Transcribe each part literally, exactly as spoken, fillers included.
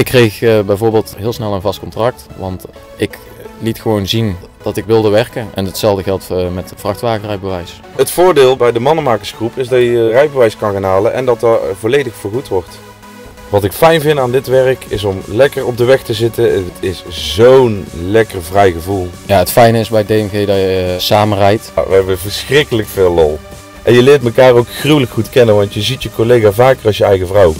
ik kreeg uh, bijvoorbeeld heel snel een vast contract, want ik liet gewoon zien dat ik wilde werken. En hetzelfde geldt uh, met het vrachtwagenrijbewijs. Het voordeel bij de mannenmakersgroep is dat je rijbewijs kan gaan halen en dat dat volledig vergoed wordt. Wat ik fijn vind aan dit werk is om lekker op de weg te zitten. Het is zo'n lekker vrij gevoel. Ja, het fijne is bij D M G dat je uh, samen rijdt. Ja, we hebben verschrikkelijk veel lol. En je leert elkaar ook gruwelijk goed kennen, want je ziet je collega vaker als je eigen vrouw.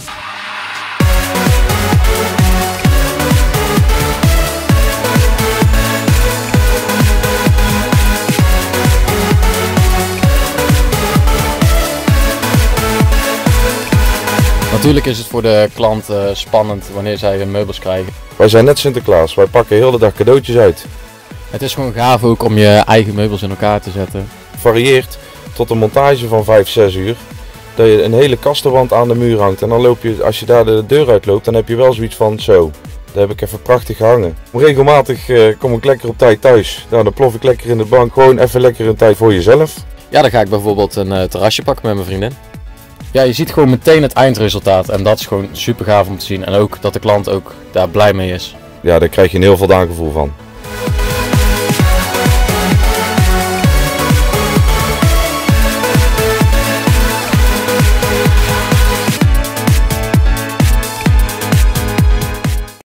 Natuurlijk is het voor de klant uh, spannend wanneer zij hun meubels krijgen. Wij zijn net Sinterklaas, wij pakken heel de dag cadeautjes uit. Het is gewoon gaaf ook om je eigen meubels in elkaar te zetten. Het varieert tot een montage van vijf, zes uur. Dat je een hele kastenwand aan de muur hangt en dan loop je, als je daar de deur uit loopt, dan heb je wel zoiets van zo. Daar heb ik even prachtig gehangen. Regelmatig uh, kom ik lekker op tijd thuis. Nou, dan plof ik lekker in de bank, gewoon even lekker een tijd voor jezelf. Ja, dan ga ik bijvoorbeeld een uh, terrasje pakken met mijn vriendin. Ja, je ziet gewoon meteen het eindresultaat en dat is gewoon super gaaf om te zien. En ook dat de klant ook daar blij mee is. Ja, daar krijg je een heel voldaan gevoel van.